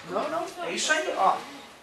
Não, não, é isso aí, ó.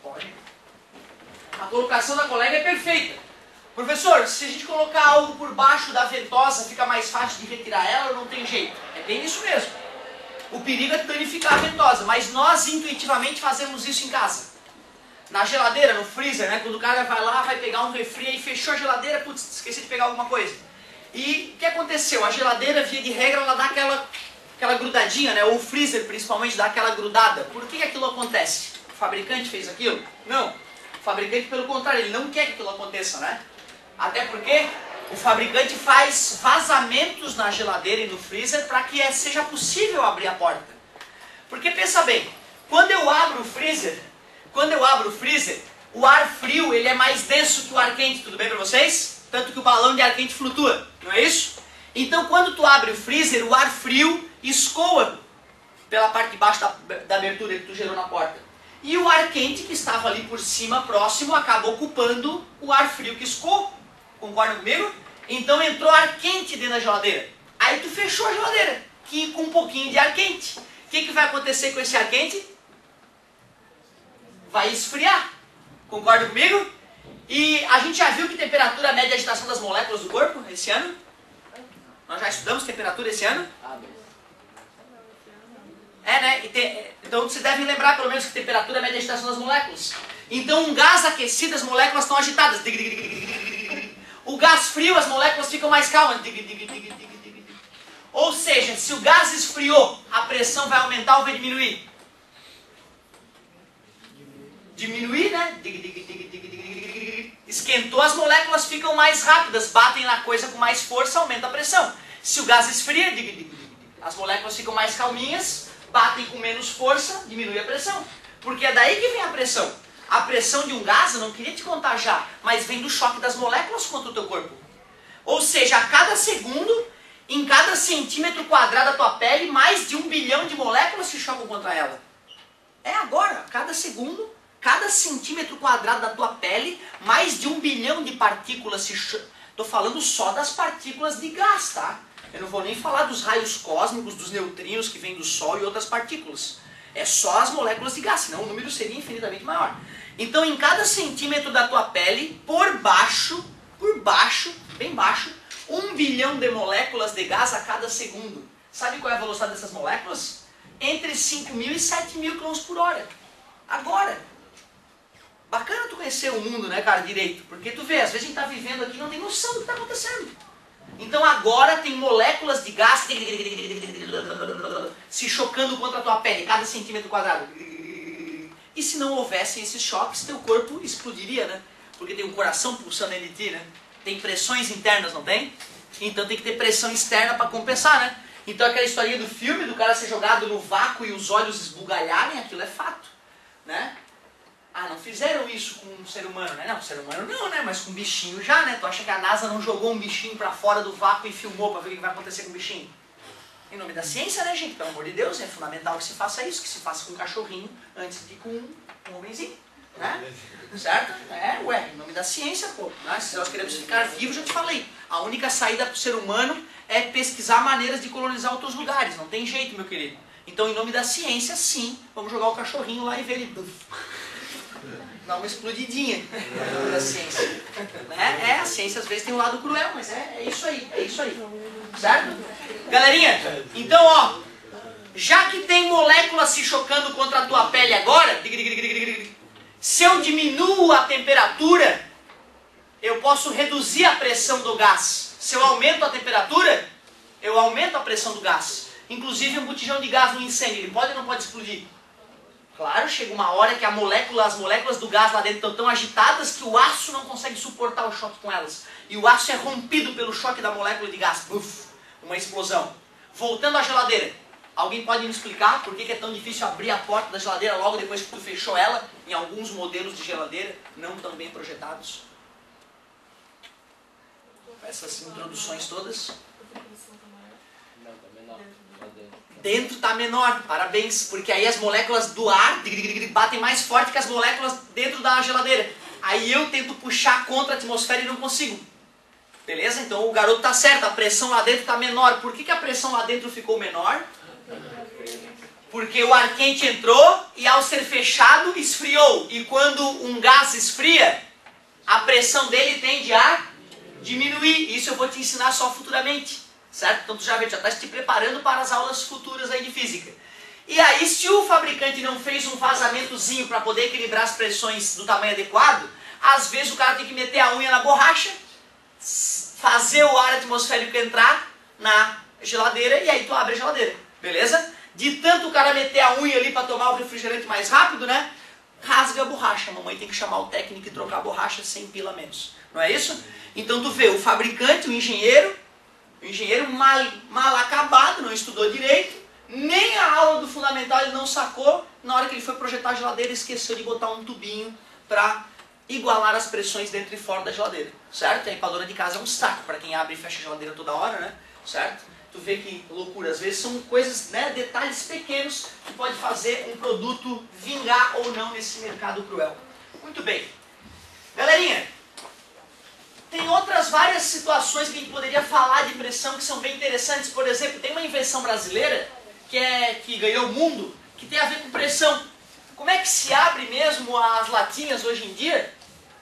A colocação da colega é perfeita. Professor, se a gente colocar algo por baixo da ventosa, fica mais fácil de retirar ela ou não tem jeito? É bem isso mesmo. O perigo é danificar a ventosa, mas nós intuitivamente fazemos isso em casa. Na geladeira, no freezer, né? Quando o cara vai lá, vai pegar um refri e fechou a geladeira, putz, esqueci de pegar alguma coisa. E o que aconteceu? A geladeira, via de regra, ela dá aquela grudadinha, né? Ou o freezer, principalmente, dá aquela grudada. Por que aquilo acontece? O fabricante fez aquilo? Não. O fabricante, pelo contrário, ele não quer que aquilo aconteça, né? Até porque o fabricante faz vazamentos na geladeira e no freezer para que seja possível abrir a porta. Porque pensa bem, quando eu abro o freezer, o ar frio ele é mais denso que o ar quente, tudo bem para vocês? Tanto que o balão de ar quente flutua, não é isso? Então quando tu abre o freezer, o ar frio escoa pela parte de baixo da abertura que tu gerou na porta. E o ar quente que estava ali por cima, próximo, acaba ocupando o ar frio que escoou. Concorda comigo? Então entrou ar quente dentro da geladeira. Aí tu fechou a geladeira, com um pouquinho de ar quente. O que vai acontecer com esse ar quente? Vai esfriar. Concorda comigo? E a gente já viu que temperatura média de agitação das moléculas do corpo esse ano? Nós já estudamos temperatura esse ano? Né? Então vocês devem lembrar pelo menos que temperatura é média de agitação das moléculas. Então um gás aquecido, as moléculas estão agitadas. O gás frio, as moléculas ficam mais calmas. Ou seja, se o gás esfriou, a pressão vai aumentar ou vai diminuir? Diminuir, né? Esquentou, as moléculas ficam mais rápidas, batem na coisa com mais força, aumenta a pressão. Se o gás esfria, as moléculas ficam mais calminhas, batem com menos força, diminui a pressão. Porque é daí que vem a pressão. A pressão de um gás, eu não queria te contar já, mas vem do choque das moléculas contra o teu corpo. Ou seja, a cada segundo, em cada centímetro quadrado da tua pele, mais de 1 bilhão de moléculas se chocam contra ela. É agora, cada segundo, cada centímetro quadrado da tua pele, mais de 1 bilhão de partículas se chocam. Estou falando só das partículas de gás, tá? Eu não vou nem falar dos raios cósmicos, dos neutrinos que vêm do Sol e outras partículas. É só as moléculas de gás, senão o número seria infinitamente maior. Então, em cada centímetro da tua pele, por baixo, bem baixo, 1 bilhão de moléculas de gás a cada segundo. Sabe qual é a velocidade dessas moléculas? Entre 5.000 e 7.000 km/h. Agora. Bacana tu conhecer o mundo, né, cara, direito. Porque tu vê, às vezes a gente tá vivendo aqui e não tem noção do que está acontecendo. Então agora tem moléculas de gás se chocando contra a tua pele, cada centímetro quadrado. E se não houvessem esses choques, teu corpo explodiria, né? Porque tem um coração pulsando dentro de ti, né? Tem pressões internas, não tem? Então tem que ter pressão externa para compensar, né? Então aquela historinha do filme, do cara ser jogado no vácuo e os olhos esbugalharem, aquilo é fato, né? Ah, não fizeram isso com um ser humano, né? Não, ser humano não, né? Mas com um bichinho já, né? Tu acha que a NASA não jogou um bichinho para fora do vácuo e filmou para ver o que vai acontecer com o bichinho? Em nome da ciência, né, gente? Pelo amor de Deus, é fundamental que se faça isso, que se faça com um cachorrinho antes de com um homenzinho, né? Certo? Em nome da ciência, pô. Né? Se nós queremos ficar vivos, já te falei. A única saída para o ser humano é pesquisar maneiras de colonizar outros lugares. Não tem jeito, meu querido. Então, em nome da ciência, sim, vamos jogar o cachorrinho lá e ver ele... Dá uma explodidinha da ciência. Né? A ciência às vezes tem um lado cruel, mas é isso aí, certo? Galerinha, então ó, já que tem moléculas se chocando contra a tua pele agora, se eu diminuo a temperatura, eu posso reduzir a pressão do gás. Se eu aumento a temperatura, eu aumento a pressão do gás. Inclusive um botijão de gás no incêndio, ele pode ou não pode explodir? Claro, chega uma hora que as moléculas do gás lá dentro estão tão agitadas que o aço não consegue suportar o choque com elas. E o aço é rompido pelo choque da molécula de gás. Uf, uma explosão. Voltando à geladeira. Alguém pode me explicar por que é tão difícil abrir a porta da geladeira logo depois que tu fechou ela? Em alguns modelos de geladeira não tão bem projetados. Essas introduções todas. Dentro está menor, parabéns, porque aí as moléculas do ar batem mais forte que as moléculas dentro da geladeira. Aí eu tento puxar contra a atmosfera e não consigo. Beleza? Então o garoto está certo, a pressão lá dentro está menor. Por que a pressão lá dentro ficou menor? Porque o ar quente entrou e ao ser fechado esfriou. E quando um gás esfria, a pressão dele tende a diminuir. Isso eu vou te ensinar só futuramente, certo? Então tu já está te preparando para as aulas futuras aí de física. E aí, se o fabricante não fez um vazamentozinho para poder equilibrar as pressões do tamanho adequado, às vezes o cara tem que meter a unha na borracha, fazer o ar atmosférico entrar na geladeira e aí tu abre a geladeira, beleza? De tanto o cara meter a unha ali para tomar o refrigerante mais rápido, né? Rasga a borracha. A mamãe tem que chamar o técnico e trocar a borracha 100 pila menos. Não é isso? Então tu vê o fabricante, o engenheiro mal acabado, não estudou direito, nem a aula do fundamental ele não sacou, na hora que ele foi projetar a geladeira esqueceu de botar um tubinho para igualar as pressões dentro e fora da geladeira, certo? E aí para a dona de casa é um saco, para quem abre e fecha a geladeira toda hora, né? Certo? Tu vê que loucura, às vezes são coisas, né, detalhes pequenos que pode fazer um produto vingar ou não nesse mercado cruel. Muito bem. Galerinha, tem outras várias situações que a gente poderia falar de pressão que são bem interessantes. Por exemplo, tem uma invenção brasileira que ganhou o mundo, que tem a ver com pressão. Como é que se abre mesmo as latinhas hoje em dia?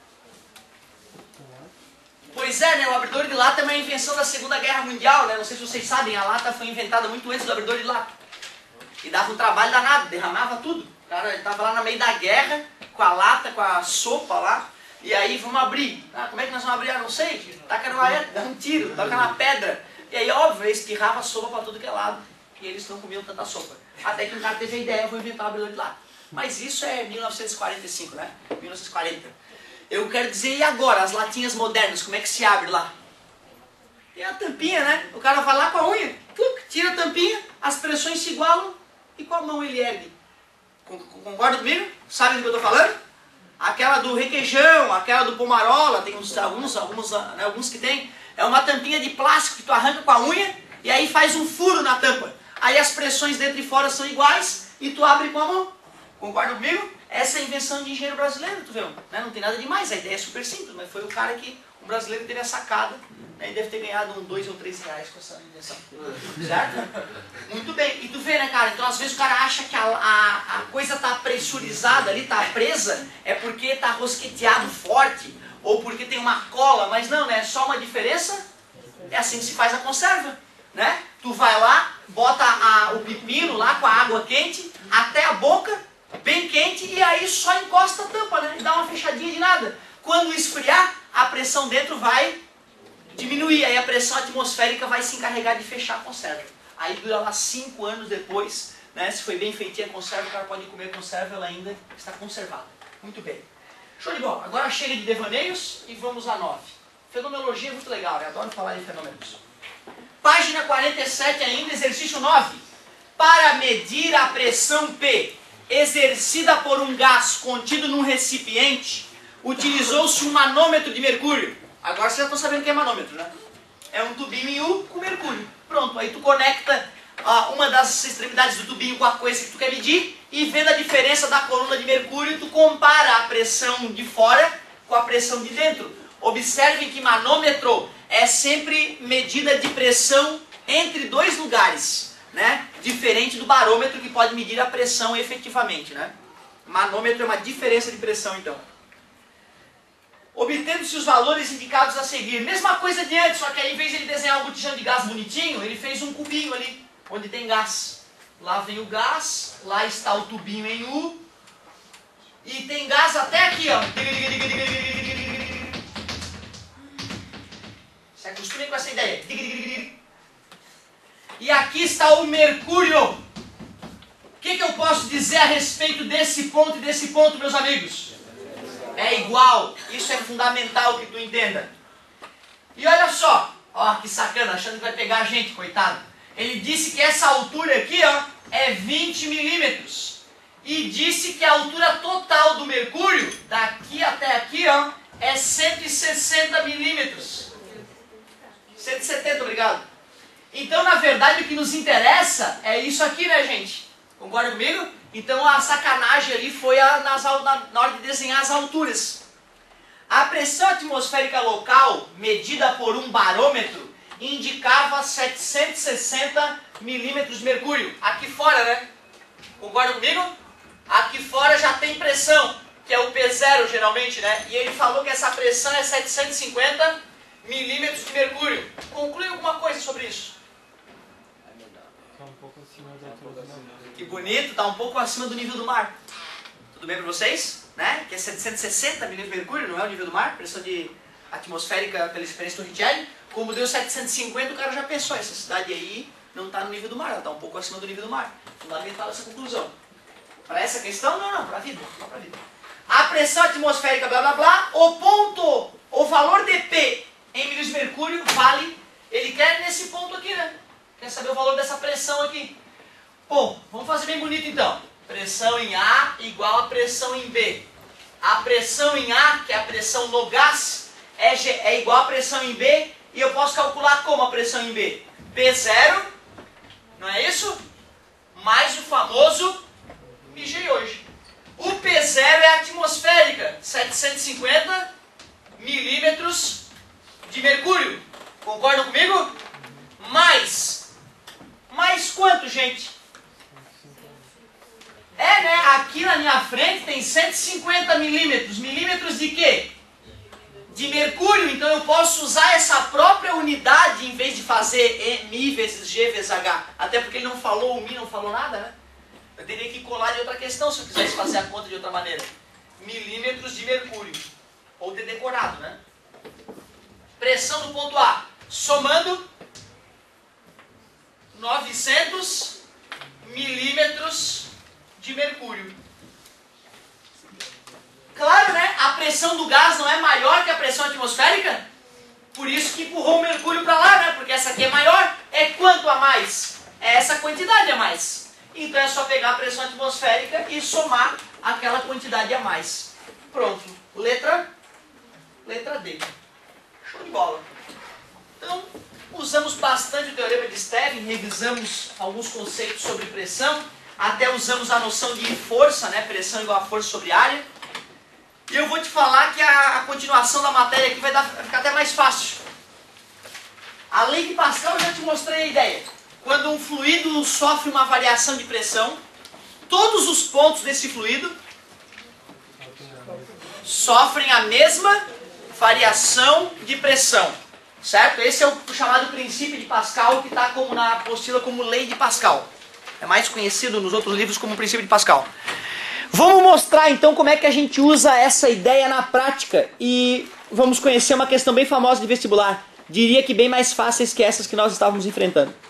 Pois é, né? O abridor de lata é uma invenção da Segunda Guerra Mundial, né? Não sei se vocês sabem, a lata foi inventada muito antes do abridor de lata. E dava um trabalho danado, derramava tudo. O cara estava lá no meio da guerra, com a lata, com a sopa lá, e aí vamos abrir. Ah, como é que nós vamos abrir? Ah, não sei. Taca numa dá um tiro, toca na pedra. E aí, óbvio, eles espirrava sopa para tudo que é lado. E eles não comiam tanta sopa. Até que um cara teve a ideia, vou inventar o abridor de lata. Mas isso é 1945, né? 1940. Eu quero dizer, e agora? As latinhas modernas, como é que se abre lá? Tem a tampinha, né? O cara vai lá com a unha, tira a tampinha, as pressões se igualam e com a mão ele ergue. Concorda comigo? Sabe do que eu estou falando? Aquela do requeijão, aquela do pomarola, tem alguns que tem. É uma tampinha de plástico que tu arranca com a unha e aí faz um furo na tampa. Aí as pressões dentro e fora são iguais e tu abre com a mão. Concorda comigo? Essa é a invenção de engenheiro brasileiro, tu vê? Né? Não tem nada demais, a ideia é super simples, mas foi o cara que, um brasileiro que teve a sacada, né? E deve ter ganhado uns 2 ou 3 reais com essa invenção. Certo? Muito bem. E tu vê, né, cara? Então às vezes o cara acha que a coisa tá pressurizada ali, tá presa, é porque tá rosqueteado forte, ou porque tem uma cola, mas não, né? É só uma diferença. É assim que se faz a conserva, né? Tu vai lá, bota o pepino lá com a água quente, até a boca, bem quente, e aí só encosta a tampa, né? E dá uma fechadinha de nada. Quando esfriar, a pressão dentro vai diminuir, aí a pressão atmosférica vai se encarregar de fechar a conserva. Aí dura lá 5 anos depois, né? Se foi bem feitinha a conserva, o cara pode comer a conserva, ela ainda está conservada. Muito bem. Show de bola. Agora chega de devaneios e vamos a 9. Fenomenologia é muito legal, eu adoro falar de fenômenos. Página 47 ainda, exercício 9. Para medir a pressão P exercida por um gás contido num recipiente, utilizou-se um manômetro de mercúrio. Agora vocês já estão sabendo o que é manômetro, né? É um tubinho em U com mercúrio. Pronto, aí tu conecta uma das extremidades do tubinho com a coisa que tu quer medir e vendo a diferença da coluna de mercúrio, tu compara a pressão de fora com a pressão de dentro. Observem que manômetro é sempre medida de pressão entre 2 lugares, né? Diferente do barômetro que pode medir a pressão efetivamente, né? Manômetro é uma diferença de pressão, então. Obtendo-se os valores indicados a seguir. Mesma coisa de antes, só que aí, em vez de ele desenhar um botijão de gás bonitinho, ele fez um cubinho ali, onde tem gás. Lá vem o gás, lá está o tubinho em U, e tem gás até aqui, ó. Se acostumem com essa ideia. E aqui está o mercúrio. O que eu posso dizer a respeito desse ponto e desse ponto, meus amigos? É igual. Isso é fundamental que tu entenda. E olha só. Ó, que sacana, achando que vai pegar a gente, coitado. Ele disse que essa altura aqui, ó, é 20 milímetros. E disse que a altura total do mercúrio, daqui até aqui, ó, é 160 milímetros. 170, obrigado. Então, na verdade, o que nos interessa é isso aqui, né, gente? Concorda comigo? Então, a sacanagem ali foi na hora de desenhar as alturas. A pressão atmosférica local, medida por um barômetro, indicava 760 milímetros de mercúrio. Aqui fora, né? Concorda comigo? Aqui fora já tem pressão, que é o P0 geralmente, né? E ele falou que essa pressão é 750 milímetros de mercúrio. Conclui alguma coisa sobre isso? Tá um pouco acima da altura do mar. Que bonito, tá um pouco acima do nível do mar. Tudo bem para vocês? Né? Que é 760 milímetros de mercúrio, não é o nível do mar? Pressão atmosférica pela experiência do Richelli. Como deu 750, o cara já pensou, essa cidade aí não está no nível do mar, ela está um pouco acima do nível do mar. Fundamental essa conclusão. Para essa questão, não, para a vida. A pressão atmosférica, blá blá blá, o valor de P em milímetros de mercúrio vale, ele quer nesse ponto aqui, né? Quer saber o valor dessa pressão aqui. Bom, vamos fazer bem bonito então. Pressão em A igual a pressão em B. A pressão em A, que é a pressão no gás, é igual a pressão em B, e eu posso calcular como a pressão em B? P0, não é isso? Mais o famoso MG hoje. O P0 é a atmosférica, 750 milímetros de mercúrio. Concordam comigo? Mais quanto, gente? É, né? Aqui na minha frente tem 150 milímetros. Milímetros de quê? De mercúrio. Então eu posso usar essa própria unidade em vez de fazer Mi vezes G vezes H. Até porque ele não falou, o Mi não falou nada, né? Eu teria que colar de outra questão se eu quisesse fazer a conta de outra maneira. Milímetros de mercúrio. Ou ter decorado, né? Pressão do ponto A. Somando 900 milímetros de mercúrio. Claro, né? A pressão do gás não é maior que a pressão atmosférica? Por isso que empurrou o mercúrio para lá, né? Porque essa aqui é maior. É quanto a mais? É essa quantidade a mais. Então é só pegar a pressão atmosférica e somar aquela quantidade a mais. Pronto. Letra D. Show de bola. Então, usamos bastante o teorema de Stevin, revisamos alguns conceitos sobre pressão, até usamos a noção de força, né? Pressão igual a força sobre área. E eu vou te falar que a continuação da matéria aqui vai ficar até mais fácil. A lei de Pascal eu já te mostrei a ideia. Quando um fluido sofre uma variação de pressão, todos os pontos desse fluido sofrem a mesma variação de pressão. Certo? Esse é o chamado princípio de Pascal, que está na apostila como lei de Pascal. É mais conhecido nos outros livros como princípio de Pascal. Vamos mostrar então como é que a gente usa essa ideia na prática e vamos conhecer uma questão bem famosa de vestibular. Diria que bem mais fáceis que essas que nós estávamos enfrentando.